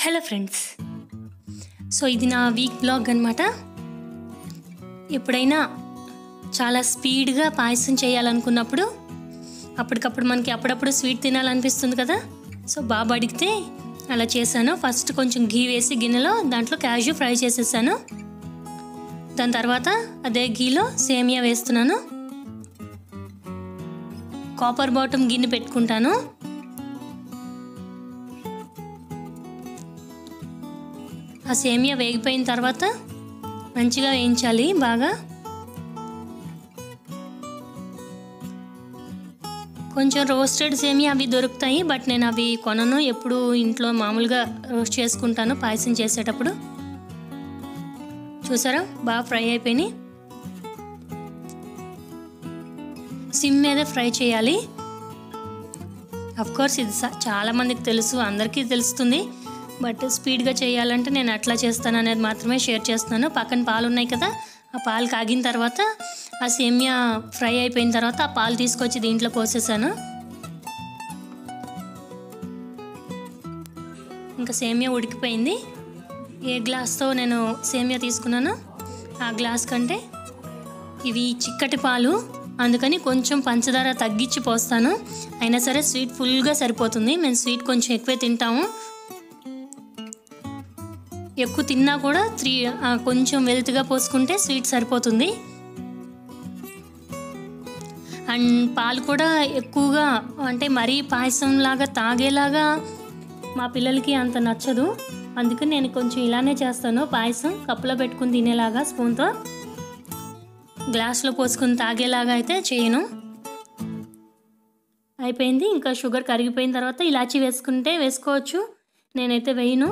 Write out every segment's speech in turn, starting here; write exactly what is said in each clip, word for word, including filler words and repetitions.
Hello friends, so ఇది నా week blog అనమాట. ఎప్పుడైనా చాలా స్పీడ్గా పాయసం చేయాలనుకున్నప్పుడు అప్పటికప్పుడు మనకి అప్పుడప్పుడు స్వీట్ తినాలనిపిస్తుంది కదా. సో బాబు అడిగితే అలా చేశాను. ఫస్ట్ కొంచెం ఘీ వేసి గిన్నెలో దాంట్లో క్యాష్యూ ఫ్రై చేసేసాను. దాని తర్వాత అదే ఘీలో సేమియా వేస్తున్నాను. కాపర్ బాటమ్ గిన్నె పెట్టుకుంటాను. ఆ సేమియా వేగిపోయిన తర్వాత మంచిగా వేయించాలి బాగా. కొంచెం రోస్టెడ్ సేమియా అవి దొరుకుతాయి, బట్ నేను అవి కొనను. ఎప్పుడు ఇంట్లో మామూలుగా రోస్ట్ చేసుకుంటాను పాయసం చేసేటప్పుడు. చూసారా, బాగా ఫ్రై అయిపోయినాయి. సిమ్ మీద ఫ్రై చేయాలి. అఫ్కోర్స్ ఇది చాలామందికి తెలుసు, అందరికీ తెలుస్తుంది, బట్ స్పీడ్గా చేయాలంటే నేను అట్లా చేస్తాను అనేది మాత్రమే షేర్ చేస్తున్నాను. పక్కన పాలు ఉన్నాయి కదా, ఆ పాలు కాగిన తర్వాత ఆ సేమియా ఫ్రై అయిపోయిన తర్వాత ఆ పాలు తీసుకొచ్చి దీంట్లో పోసేసాను. ఇంకా సేమియా ఉడికిపోయింది. ఏ గ్లాస్తో నేను సేమియా తీసుకున్నాను ఆ గ్లాస్ కంటే ఇవి చిక్కటి పాలు, అందుకని కొంచెం పంచదార తగ్గించి పోస్తాను. అయినా సరే స్వీట్ ఫుల్గా సరిపోతుంది. మేము స్వీట్ కొంచెం ఎక్కువే తింటాము. ఎక్కువ తిన్నా కూడా త్రీ కొంచెం వెల్త్గా పోసుకుంటే స్వీట్ సరిపోతుంది. అండ్ పాలు కూడా ఎక్కువగా అంటే మరీ పాయసంలాగా తాగేలాగా మా పిల్లలకి అంత నచ్చదు. అందుకని నేను కొంచెం ఇలానే చేస్తాను. పాయసం కప్పులో పెట్టుకుని తినేలాగా స్పూన్తో, గ్లాస్లో పోసుకుని తాగేలాగా అయితే చేయను. అయిపోయింది. ఇంకా షుగర్ కరిగిపోయిన తర్వాత ఇలాచీ వేసుకుంటే వేసుకోవచ్చు, నేనైతే వేయను.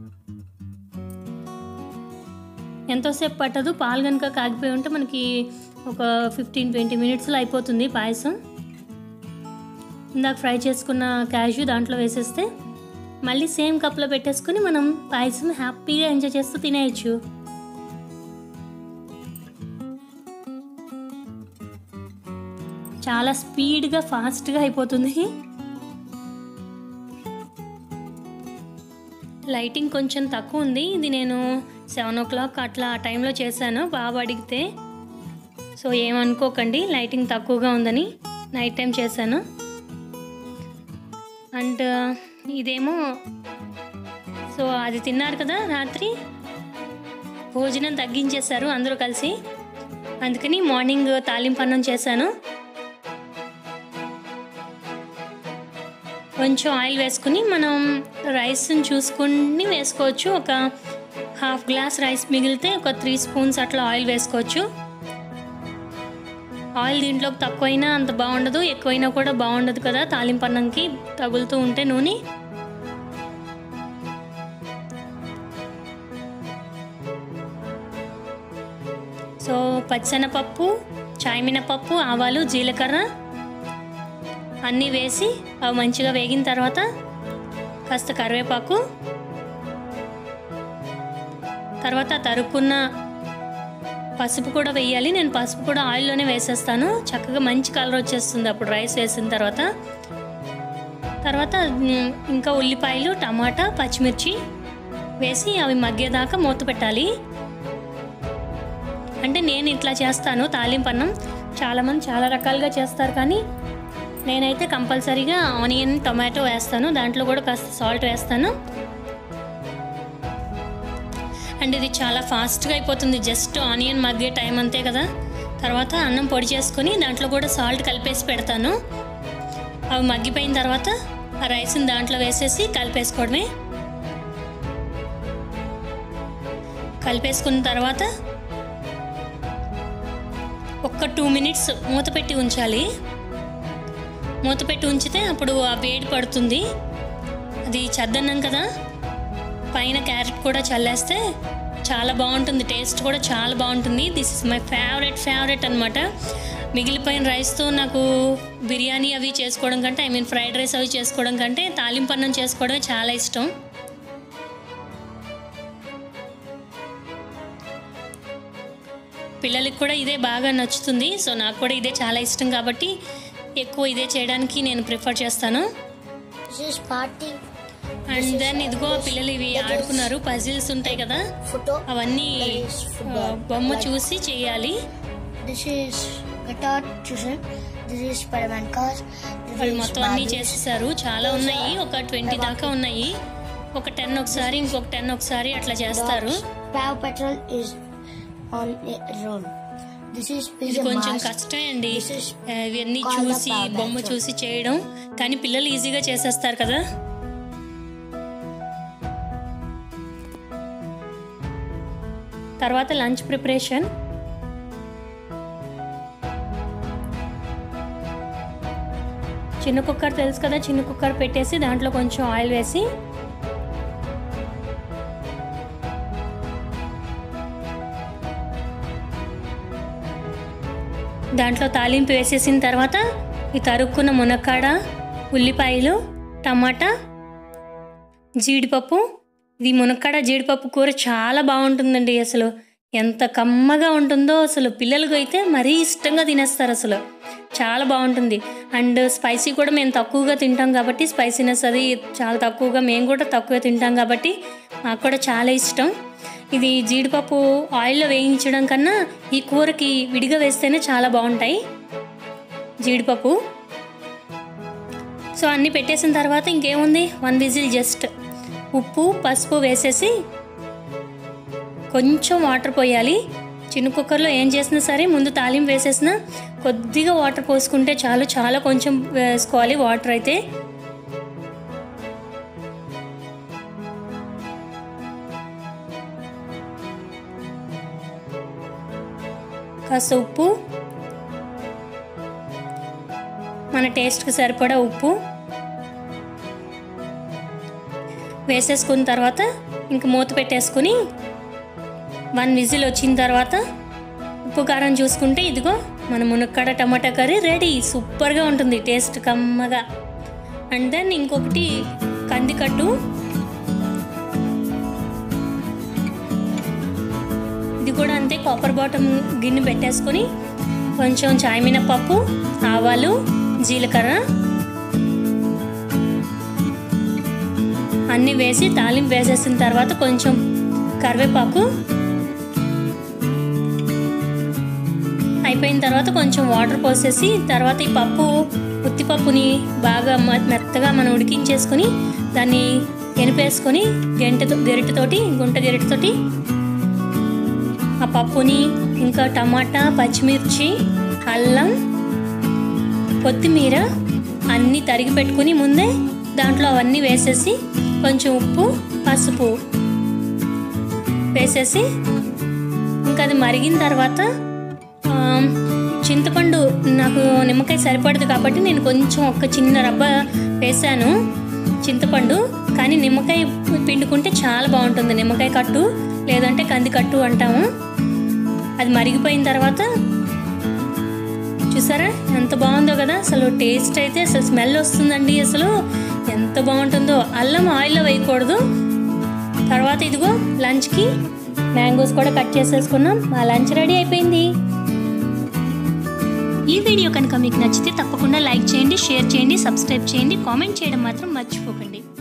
ఎంతోసేపు పట్టదు. పాలు కనుక కాగిపోయి ఉంటే మనకి ఒక ఫిఫ్టీన్ ట్వంటీ మినిట్స్లో అయిపోతుంది పాయసం. ఇందాక ఫ్రై చేసుకున్న క్యాష్యూ దాంట్లో వేసేస్తే మళ్ళీ సేమ్ కప్లో పెట్టేసుకుని మనం పాయసం హ్యాపీగా ఎంజాయ్ చేస్తూ తినేయచ్చు. చాలా స్పీడ్గా ఫాస్ట్గా అయిపోతుంది. లైటింగ్ కొంచెం తక్కువ ఉంది. ఇది నేను సెవెన్ ఓ క్లాక్ అట్లా ఆ టైంలో చేశాను బాబు అడిగితే. సో ఏమనుకోకండి లైటింగ్ తక్కువగా ఉందని, నైట్ టైం చేశాను. అండ్ ఇదేమో సో అది తిన్నారు కదా రాత్రి, భోజనం తగ్గించేశారు అందరూ కలిసి. అందుకని మార్నింగ్ తాలింపు అన్నం చేశాను. కొంచెం ఆయిల్ వేసుకుని మనం రైస్ని చూసుకుని వేసుకోవచ్చు. ఒక హాఫ్ గ్లాస్ రైస్ మిగిలితే ఒక త్రీ స్పూన్స్ అట్లా ఆయిల్ వేసుకోవచ్చు. ఆయిల్ దీంట్లోకి తక్కువైనా అంత బాగుండదు, ఎక్కువైనా కూడా బాగుండదు కదా తాలింపు అన్నంకి తగులుతూ ఉంటే నూనె. సో పచ్చెనపప్పు, చాయ్మినపప్పు, ఆవాలు, జీలకర్ర అన్నీ వేసి అవి మంచిగా వేగిన తర్వాత కాస్త కరివేపాకు, తర్వాత తరుక్కున్న పసుపు కూడా వేయాలి. నేను పసుపు కూడా ఆయిల్లోనే వేసేస్తాను, చక్కగా మంచి కలర్ వచ్చేస్తుంది అప్పుడు రైస్ వేసిన తర్వాత. తర్వాత ఇంకా ఉల్లిపాయలు, టమాటా, పచ్చిమిర్చి వేసి అవి మగ్గేదాకా మూత పెట్టాలి. అంటే నేను ఇట్లా చేస్తాను తాలింపు అన్నం. చాలామంది చాలా రకాలుగా చేస్తారు, కానీ నేనైతే కంపల్సరీగా ఆనియన్, టొమాటో వేస్తాను. దాంట్లో కూడా కాస్త సాల్ట్ వేస్తాను. అండ్ ఇది చాలా ఫాస్ట్గా అయిపోతుంది, జస్ట్ ఆనియన్ మగ్గే టైం అంతే కదా. తర్వాత అన్నం పొడి చేసుకొని దాంట్లో కూడా సాల్ట్ కలిపేసి పెడతాను. అవి మగ్గిపోయిన తర్వాత ఆ రైస్ని దాంట్లో వేసేసి కలిపేసుకోవడమే. కలిపేసుకున్న తర్వాత ఒక్క టూ మినిట్స్ మూత పెట్టి ఉంచాలి. మూత పెట్టి ఉంచితే అప్పుడు ఆ వేడి పడుతుంది. అది చద్దన్నం కదా, పైన క్యారెట్ కూడా చల్లేస్తే చాలా బాగుంటుంది, టేస్ట్ కూడా చాలా బాగుంటుంది. This is my favourite favourite అనమాట. మిగిలిపోయిన రైస్తో నాకు బిర్యానీ అవి చేసుకోవడం కంటే, ఐ మీన్ ఫ్రైడ్ రైస్ అవి చేసుకోవడం కంటే తాలింపు అన్నం చేసుకోవడమే చాలా ఇష్టం. పిల్లలకి కూడా ఇదే బాగా నచ్చుతుంది. సో నాకు కూడా ఇదే చాలా ఇష్టం కాబట్టి ఎక్కువ ఇదే చేయడానికి నేను ప్రిఫర్ చేస్తాను. అండ్ దెన్ ఇదిగో పిల్లలు ఇవి ఆడుకున్నారు, పజిల్స్ ఉంటాయి కదా అవన్నీ బొమ్మ చూసి చేయాలి. వాళ్ళు మొత్తం అన్నీ చేసేసారు, చాలా ఉన్నాయి, ఒక ట్వంటీ దాకా ఉన్నాయి. ఒక టెన్ ఒకసారి, ఇంకొక టెన్ ఒకసారి అట్లా చేస్తారు. ఇది కొంచెం కష్టమే అండి ఇవన్నీ చూసి బొమ్మ చూసి చేయడం, కానీ పిల్లలు ఈజీగా చేసేస్తారు కదా. తర్వాత లంచ్ ప్రిపరేషన్. చిన్న కుక్కర్ తెలుసు కదా, చిన్న కుక్కర్ పెట్టేసి దాంట్లో కొంచెం ఆయిల్ వేసి దాంట్లో తాలింపు వేసేసిన తర్వాత ఈ తరుక్కున్న మునక్కాడ, ఉల్లిపాయలు, టమాటా, జీడిపప్పు. ఇది మునక్కాడ జీడిపప్పు కూర చాలా బాగుంటుందండి. అసలు ఎంత కమ్మగా ఉంటుందో, అసలు పిల్లలకు అయితే మరీ ఇష్టంగా తినేస్తారు, అసలు చాలా బాగుంటుంది. అండ్ స్పైసీ కూడా మేము తక్కువగా తింటాం కాబట్టి స్పైసీనెస్ అది చాలా తక్కువగా, మేము కూడా తక్కువ తింటాం కాబట్టి మాకు కూడా చాలా ఇష్టం. ఇది జీడిపప్పు ఆయిల్లో వేయించడం కన్నా ఈ కూరకి విడిగా వేస్తేనే చాలా బాగుంటాయి జీడిపప్పు. సో అన్నీ పెట్టేసిన తర్వాత ఇంకేముంది, వన్ విజిల్ జస్ట్ ఉప్పు పసుపు వేసేసి కొంచెం వాటర్ పోయాలి. చిన్న కుక్కర్లో ఏం చేసినా సరే ముందు తాలింపు వేసేసిన కొద్దిగా వాటర్ పోసుకుంటే చాలు, చాలా కొంచెం వేసుకోవాలి వాటర్ అయితే. కాస్త ఉప్పు, మన టేస్ట్కి సరిపడా ఉప్పు వేసేసుకున్న తర్వాత ఇంక మూత పెట్టేసుకుని వన్ విజిల్ వచ్చిన తర్వాత ఉప్పు కారం చూసుకుంటే ఇదిగో మన మునక్కాడ టమాటా కర్రీ రెడీ. సూపర్గా ఉంటుంది, టేస్ట్ కమ్మగా. అండ్ దెన్ ఇంకొకటి కందికట్టు, ఇది కూడా అంతే. కాపర్ బాటమ్ గిన్నె పెట్టేసుకొని కొంచెం చాయమినపప్పు, ఆవాలు, జీలకర్ర అన్నీ వేసి తాలింపు వేసేసిన తర్వాత కొంచెం కరివేపాకు అయిపోయిన తర్వాత కొంచెం వాటర్ పోసేసి తర్వాత ఈ పప్పు ఉత్తిపప్పుని బాగా మెత్తగా మనం ఉడికించేసుకొని దాన్ని ఎనిపేసుకొని గంటతో గరిటెతోటి గుంట గరిటెతోటి ఆ పప్పుని ఇంకా టమాటా, పచ్చిమిర్చి, అల్లం, కొత్తిమీర అన్నీ తరిగి పెట్టుకుని ముందే దాంట్లో అవన్నీ వేసేసి కొంచెం ఉప్పు పసుపు వేసేసి ఇంకా అది మరిగిన తర్వాత చింతపండు, నాకు నిమ్మకాయ సరిపడదు కాబట్టి నేను కొంచెం ఒక చిన్న రవ్వ వేసాను చింతపండు, కానీ నిమ్మకాయ పిండుకుంటే చాలా బాగుంటుంది. నిమ్మకాయ కట్టు లేదంటే కంది కట్టు అంటాము. అది మరిగిపోయిన తర్వాత చూసారా ఎంత బాగుందో కదా, అసలు టేస్ట్ అయితే అసలు స్మెల్ వస్తుందండి, అసలు ఎంత బాగుంటుందో. అల్లం ఆయిల్లో వేయకూడదు. తర్వాత ఇదిగో లంచ్కి మ్యాంగోస్ కూడా కట్ చేసేసుకున్నాం, మా లంచ్ రెడీ అయిపోయింది. ఈ వీడియో కనుక మీకు నచ్చితే తప్పకుండా లైక్ చేయండి, షేర్ చేయండి, సబ్స్క్రైబ్ చేయండి, కామెంట్ చేయడం మాత్రం మర్చిపోకండి.